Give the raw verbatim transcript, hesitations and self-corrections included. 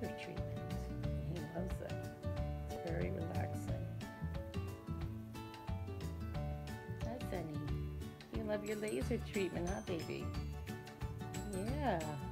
laser treatment. He loves it. It's very relaxing. Hi, Sunny. You love your laser treatment, huh, baby? Yeah.